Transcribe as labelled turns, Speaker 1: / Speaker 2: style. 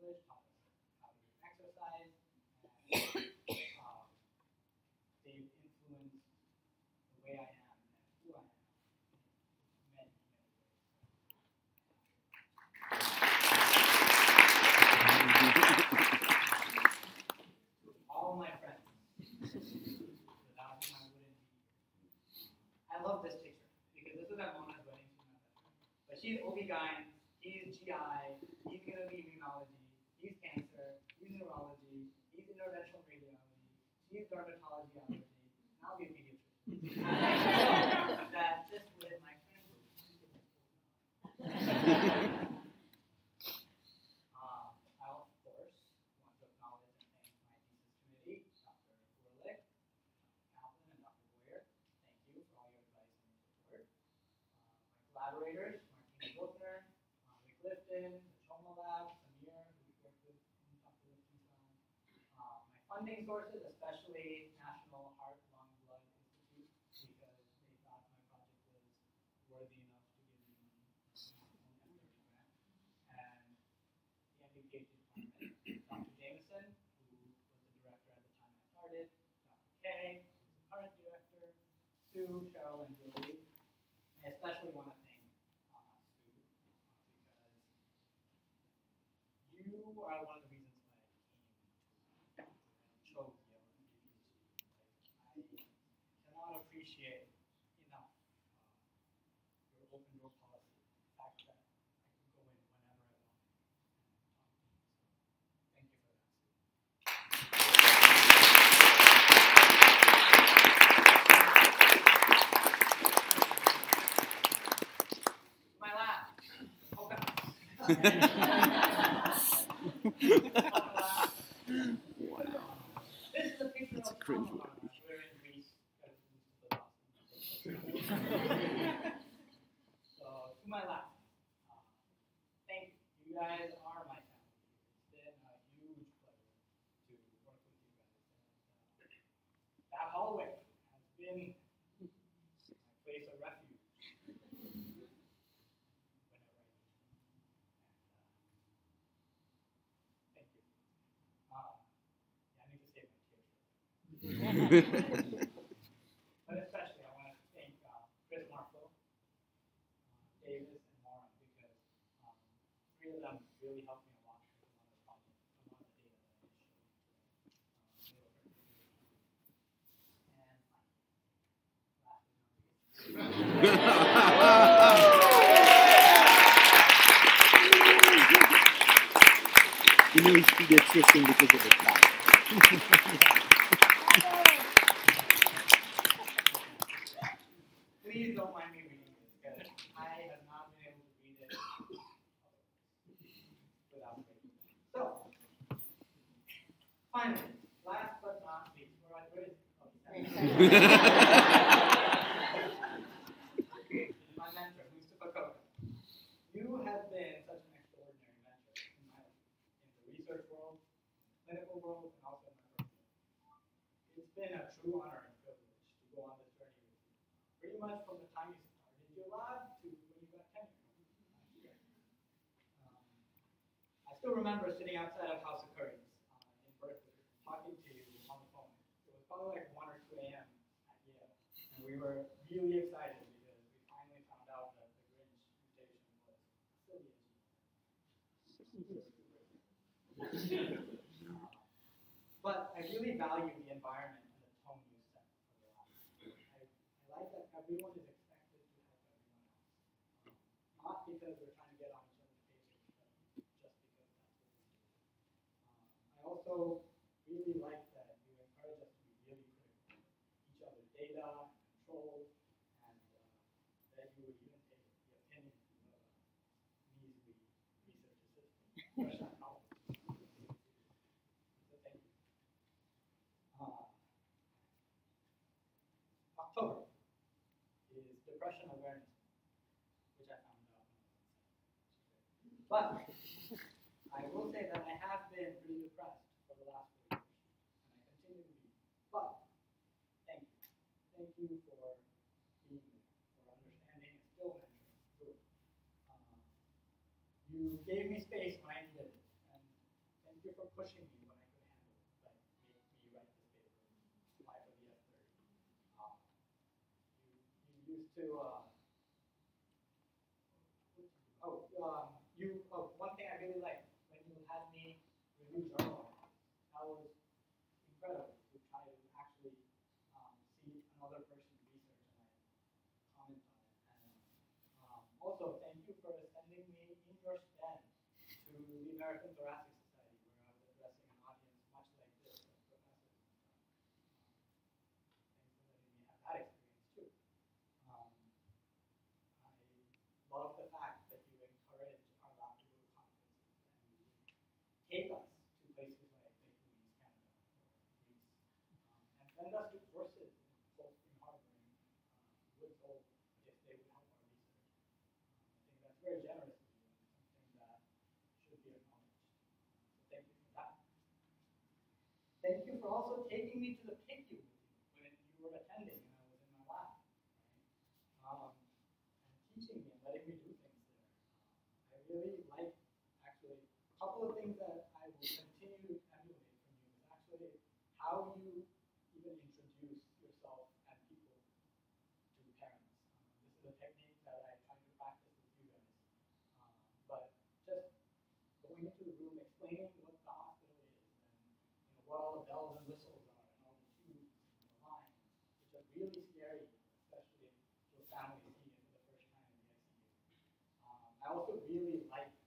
Speaker 1: language, taught us how to exercise, and they've influenced the way I am and who I am in many, many ways. All my friends, without whom I wouldn't be. I love this picture because this is at Mona's wedding. But she's OB-GYN, he's GI, he's going to be immunology, he's cancer, he's neurology, he's interventional radiology, she's dermatology allergy, and I'll be a pediatrician. That just with my friend group. I, of course, want to acknowledge and thank my thesis committee, Dr. Orlick, Dr. Kaplan, and Dr. Boyer. Thank you for all your advice and your support. My collaborators, Martina Wilkner, Rick Lifton, the Choma Lab, Samir, who worked with Dr. Lifton's lab. My funding sources, especially National Heart, Lung, Blood Institute, because they thought my project was worthy enough to give me money on F30 grant. And the MD PhD department, Dr. Jameson, who was the director at the time I started, Dr. Kay, who's the current director, Sue, Cheryl, and Julie. I especially want to thank Sue because you are one of the reasons why I chose Yale University. I cannot appreciate enough your open door policy, the fact that I can go in whenever I want and talk to you. So thank you for that, Sue. My lab.
Speaker 2: Wow.
Speaker 1: This is a picture
Speaker 2: That's
Speaker 1: of
Speaker 2: cringe.
Speaker 1: We're in Greece. So, to my lab. Thank you. You guys are my family. It's been a huge pleasure to work with you guys. And, that hallway has been my place of refuge whenever I need to. And, thank you. Yeah, I need to save my tears. But especially, I want to thank Chris Marco, Davis, and Maura because three of them really helped me a lot with a lot of projects, a lot of the data that I showed today. And
Speaker 2: You know he's pediatrician because of the time.
Speaker 1: please don't mind me reading this because I have not been able to read it without breaking. So, finally, last but not least, where is it? My mentor, Mustafa Koka. You have been such an extraordinary mentor in my life, in the research world, clinical world, and also in my personal life. It's been a true honor and privilege to go on this journey with you. Pretty much from the time you started your lab to when you got tenure last year. I still remember sitting outside of House of Curry's in Berkeley, talking to you on the phone. It was probably like 1 or 2 a.m. at Yale, and we were really excited because we finally found out that the Grinch mutation was affiliated. But I really value the environment and the tone you set for the lab. I like that everyone is expected to help everyone else. Not because we're trying to get on each other's pages, but just because that's what we do. I also really like that you encourage us to be really critical of each other's data and controls, and that you would even take the opinion of measly research assistants, fresh out of college. So thank you. October is Depression Awareness Month, which I found out when I was in seventh. But I will say that I have been pretty depressed for the last 4 years, and I continue to be. But thank you. Thank you for being there, for understanding and still mentoring through it. You gave me space when I needed it, and pushing me when I could handle it, like make me write this paper, apply for the F-30. You used to, one thing I really liked when you had me review journal articles, that was incredible to try to actually see another person's research and like comment on it. And also, thank you for sending me in your stead to the American Thoracic Society, where I was addressing an audience much like this, like professors and stuff. Thanks for letting me have that experience too. Um, I love the fact that you encourage our lab to go to conferences and you take us to places like Louise, Canada, or Greece, and send us to courses in Harvard and Woods Hole if they would help our research. I think that's very generous of you and something that should be acknowledged. So thank you for that. Thank you for also taking me to the PICU with you when you were attending and I was in my lab, right? And teaching me and letting me do things there. I really like, actually, a couple of things that I will continue to emulate from you is actually how you even introduce yourself and people to parents. This is a technique that I try to practice with you guys. But just going into the room, explaining what the hospital is and what all the bells and whistles are and all the tubes and the lines, which are really scary, especially if your family is seeing it for the first time in the ICU. I also really like